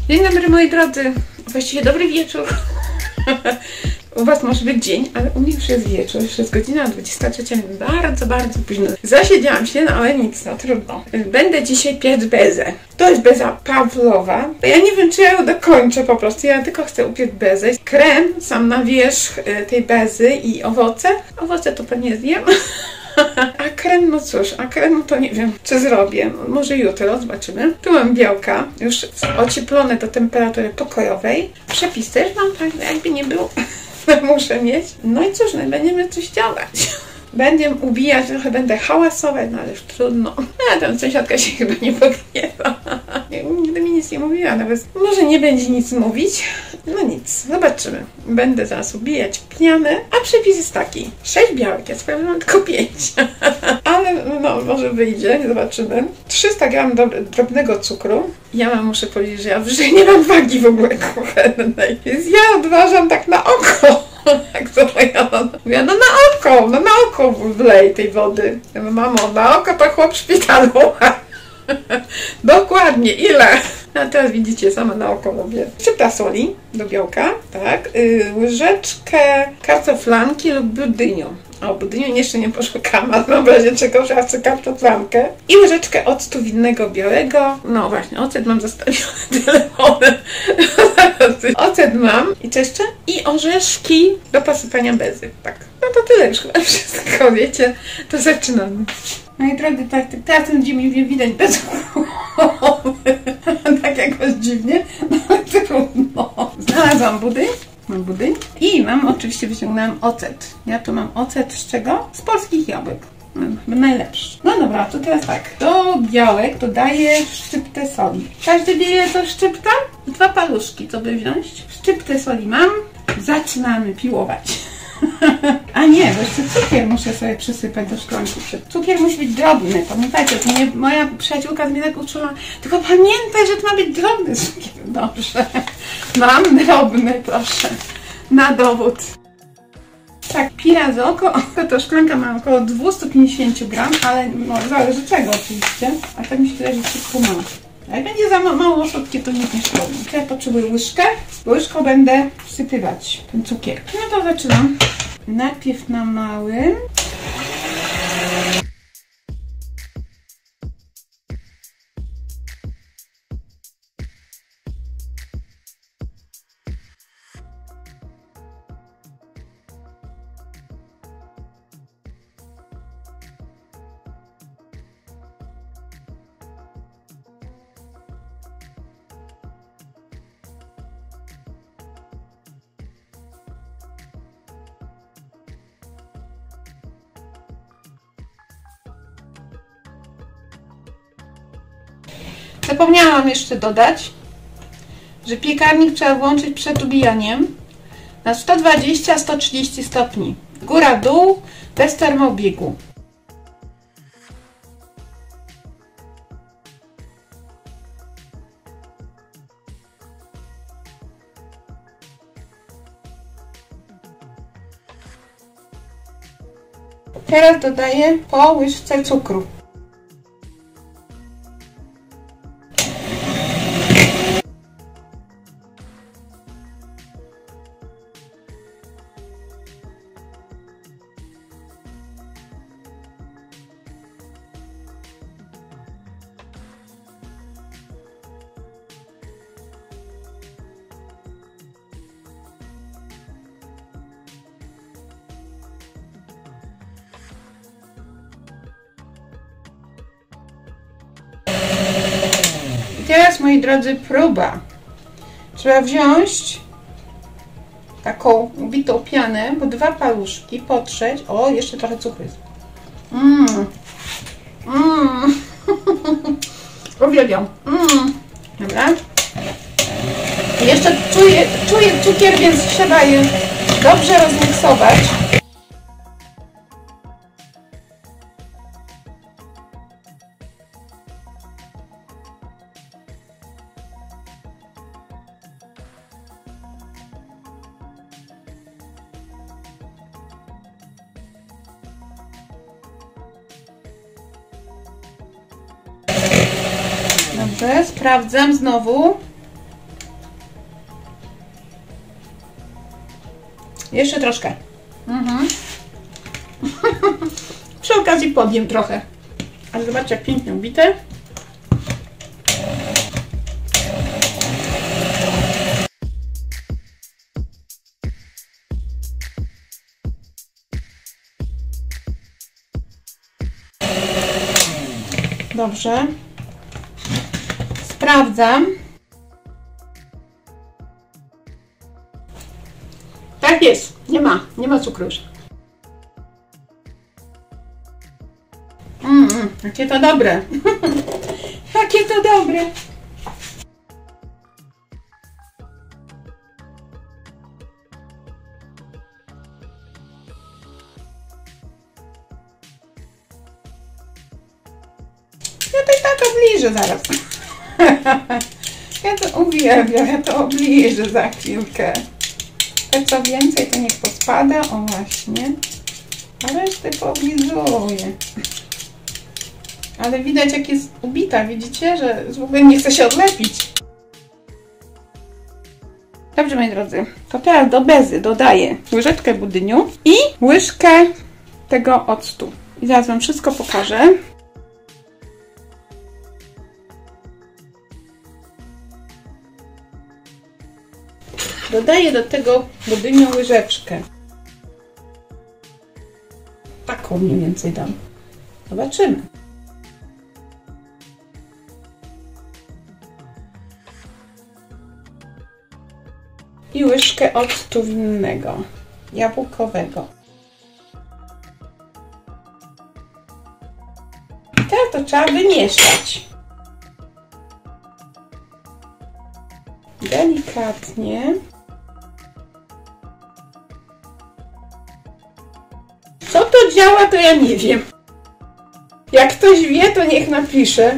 Dzień dobry moi drodzy, właściwie dobry wieczór. U was może być dzień, ale u mnie już jest wieczór, już jest godzina 23, bardzo późno. Zasiedziałam się, no ale nic, no trudno. Będę dzisiaj piec bezę. To jest beza Pawlowa. Ja nie wiem, czy ja ją dokończę po prostu, ja tylko chcę upiec bezę. Krem sam na wierzch tej bezy i owoce. Owoce to pewnie zjem. A krem, no cóż, a krem to nie wiem, czy zrobię. Może jutro, zobaczymy. Tu mam białka, już ocieplone do temperatury pokojowej. Przepis też mam, tak jakby nie było. Muszę mieć. No i cóż, no będziemy coś działać. Będę ubijać, trochę będę hałasować, no ale już trudno. A tam sąsiadka się chyba nie pogniewa. Nigdy mi nic nie mówiła, nawet może nie będzie nic mówić. No nic, zobaczymy. Będę zaraz ubijać pianę, a przepis jest taki. 6 białek, ja sprawdzę, mam tylko 5. Ale no, może wyjdzie, zobaczymy. 300 g drobnego cukru. Ja muszę powiedzieć, że ja w nie mam wagi w ogóle kuchennej. Więc ja odważam tak na oko. Jak to moja mama mówiła, no na oko wlej tej wody. Ja mówię, mamo, na oko to chłop w szpitalu. Dokładnie, ile? A teraz widzicie, sama na oko robię. Szczypta soli do białka, tak. Łyżeczkę kartoflanki lub budyniu. O, budyniu jeszcze nie poszukam, a w razie czego ja chcę kartoflankę. I łyżeczkę octu winnego białego. No właśnie, ocet mam zostawiony telefonem. Ocet mam. I co jeszcze? I orzeszki do posypania bezy. Tak. No to tyle już chyba wszystko, wiecie. To zaczynamy. Moi drodzy, tak, teraz będzie mi widać bez głowy. Tak jakoś dziwnie, no ale trudno. Znalazłam budyń. Mam budyń i oczywiście wyciągnęłam ocet. Ja tu mam ocet z czego? Z polskich jabłek. Chyba najlepszy. No dobra, to teraz tak. Do białek dodaję szczyptę soli. Każdy wie, ile to szczypta? 2 paluszki, co by wziąć? Szczyptę soli mam. Zaczynamy piłować. A nie, bo jeszcze cukier muszę sobie przysypać do szklanki. Cukier musi być drobny, pamiętajcie, moja przyjaciółka mnie tak uczyła, tylko pamiętaj, że to ma być drobny cukier. Dobrze, mam drobny, proszę, na dowód. Tak, pi razy oko, to szklanka ma około 250 gram, ale no, zależy czego oczywiście, a tak mi się wydaje, że wszystko ma. Jak będzie za mało słodkie, to nic nie szkodzi. Teraz potrzebuję łyżkę. Łyżką będę wsypywać ten cukier. No to zaczynam. Najpierw na małym. Zapomniałam jeszcze dodać, że piekarnik trzeba włączyć przed ubijaniem na 120-130 stopni. Góra-dół, bez termobiegu. Teraz dodaję po łyżce cukru. I teraz, moi drodzy, próba. Trzeba wziąć taką ubitą pianę, po 2 paluszki, potrzeć. O, jeszcze trochę cukru jest. Uwielbiam. Dobra. I jeszcze czuję cukier, więc trzeba je dobrze rozmiksować. Dobrze, sprawdzam znowu. Jeszcze troszkę. Przy okazji podjem trochę. Ale zobaczcie, jak pięknie ubite. Dobrze. Sprawdzam. Tak jest. Nie ma cukru już. Jakie to dobre. Jakie to dobre. Ja to i tak obliżę zaraz. Ja to uwielbiam, ja to obliżę za chwilkę. To co więcej, to niech pospada, o właśnie. A resztę pooblizuję. Ale widać, jak jest ubita, widzicie, że w ogóle nie chce się odlepić. Dobrze, moi drodzy, to teraz do bezy dodaję łyżeczkę budyniu i łyżkę tego octu. I zaraz wam wszystko pokażę. Dodaję do tego budyniu łyżeczkę. Taką mniej więcej dam. Zobaczymy. I łyżkę octu winnego, jabłkowego. I teraz to trzeba wymieszać. Delikatnie. Co to działa, to ja nie wiem. Jak ktoś wie, to niech napisze.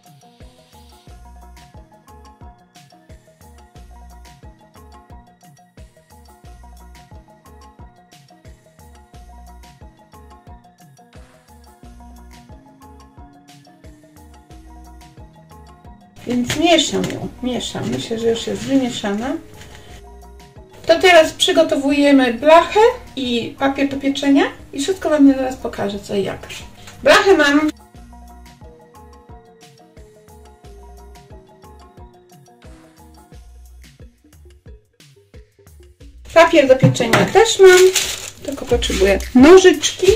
Więc mieszam ją, mieszam. Myślę, że już jest wymieszana. To teraz przygotowujemy blachę i papier do pieczenia i wszystko wam zaraz pokażę, co i jak. Blachę mam. Papier do pieczenia też mam, tylko potrzebuję nożyczki.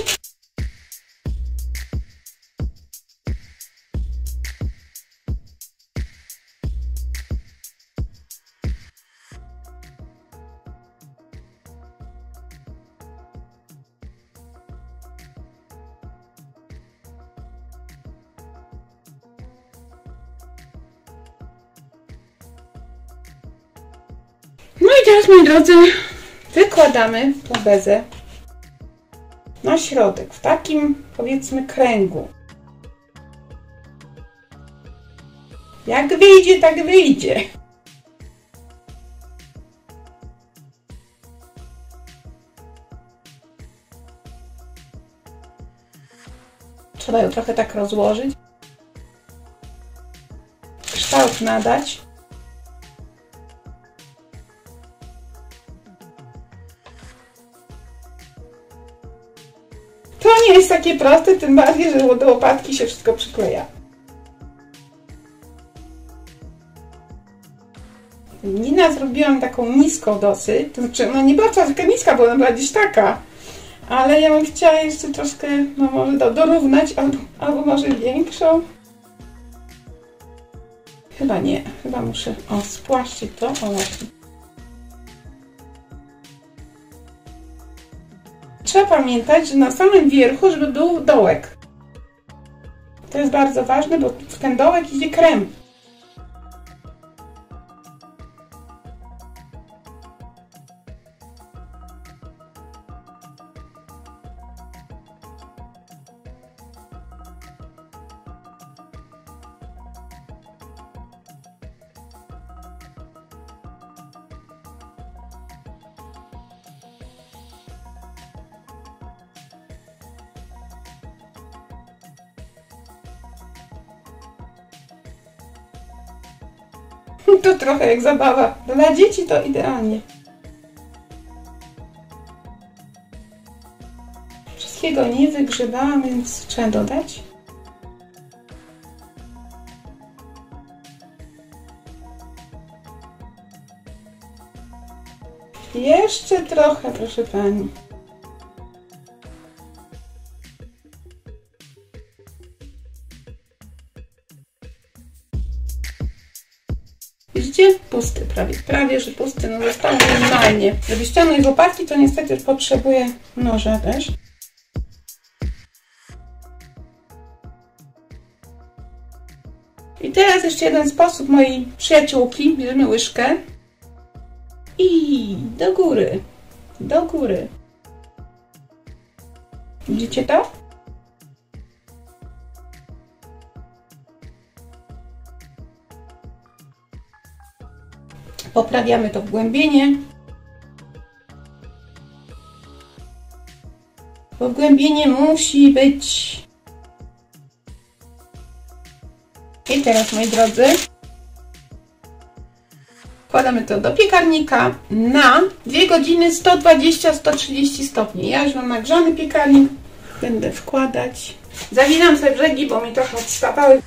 No i teraz, moi drodzy, wykładamy tą bezę na środek, w takim, powiedzmy, kręgu. Jak wyjdzie, tak wyjdzie. Trzeba ją trochę tak rozłożyć, kształt nadać. To nie jest takie proste, tym bardziej, że do łopatki się wszystko przykleja. Nina zrobiłam taką niską dosyć, to znaczy ona nie była taka niska, bo ona była gdzieś taka. Ale ja bym chciała jeszcze troszkę, no może dorównać, albo może większą. Chyba nie, chyba muszę, spłaszczyć to, właśnie. Trzeba pamiętać, że na samym wierchu, żeby był dołek. To jest bardzo ważne, bo w ten dołek idzie krem. To trochę jak zabawa. Dla dzieci to idealnie. Wszystkiego nie wygrzebałam, więc trzeba dodać. Jeszcze trochę, proszę pani. Widzicie? Pusty prawie że pusty, no zostało minimalnie. Żeby ściągnąć z łopatki, to niestety potrzebuję noża też. I teraz jeszcze jeden sposób mojej przyjaciółki. Bierzemy łyżkę i do góry, do góry. Widzicie to? Poprawiamy to wgłębienie. Bo wgłębienie musi być. I teraz, moi drodzy, wkładamy to do piekarnika na 2 godziny 120-130 stopni. Ja już mam nagrzany piekarnik. Będę wkładać. Zawinam sobie brzegi, bo mi trochę odstawały.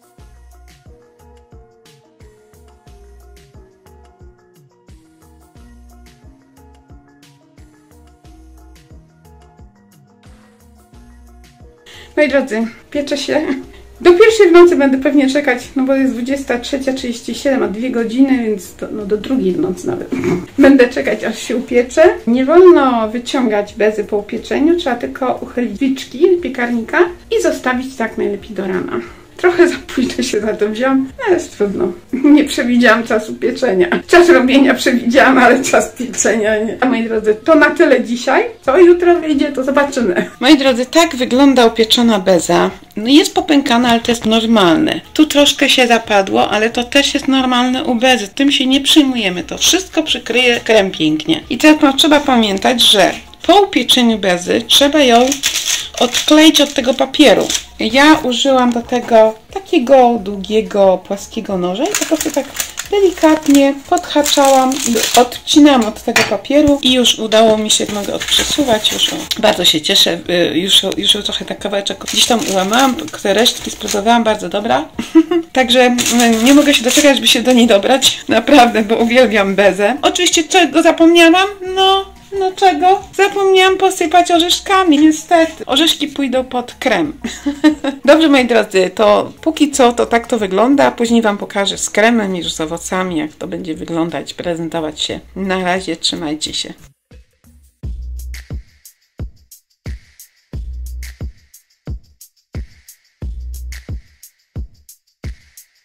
Moi drodzy, piecze się. Do pierwszej w nocy będę pewnie czekać, no bo jest 23:37, a 2 godziny, więc to, no do drugiej w nocy nawet. Będę czekać, aż się upiecze. Nie wolno wyciągać bezy po upieczeniu, trzeba tylko uchylić drzwiczki piekarnika i zostawić tak najlepiej do rana. Trochę za późno się za to wziąłam, ale jest trudno. Nie przewidziałam czasu pieczenia. Czas robienia przewidziałam, ale czas pieczenia nie. A moi drodzy, to na tyle dzisiaj. Co jutro wyjdzie, to zobaczymy. Moi drodzy, tak wygląda upieczona beza. No jest popękana, ale to jest normalne. Tu troszkę się zapadło, ale to też jest normalne u bezy. Tym się nie przyjmujemy. To wszystko przykryje krem pięknie. I teraz trzeba pamiętać, że po upieczeniu bezy trzeba ją odkleić od tego papieru. Ja użyłam do tego takiego długiego, płaskiego noża i po prostu tak delikatnie podhaczałam, odcinam od tego papieru i już udało mi się, mogę odprzesuwać, już bardzo się cieszę, już trochę tak kawałeczek gdzieś tam ułamałam, te resztki spróbowałam, bardzo dobra. Także nie mogę się doczekać, żeby się do niej dobrać, naprawdę, bo uwielbiam bezę. Oczywiście czego zapomniałam? No czego? Zapomniałam posypać orzeszkami, niestety. Orzeszki pójdą pod krem. Dobrze, moi drodzy, to póki co to tak to wygląda, a później Wam pokażę z kremem i już z owocami, jak to będzie wyglądać, prezentować się. Na razie, trzymajcie się.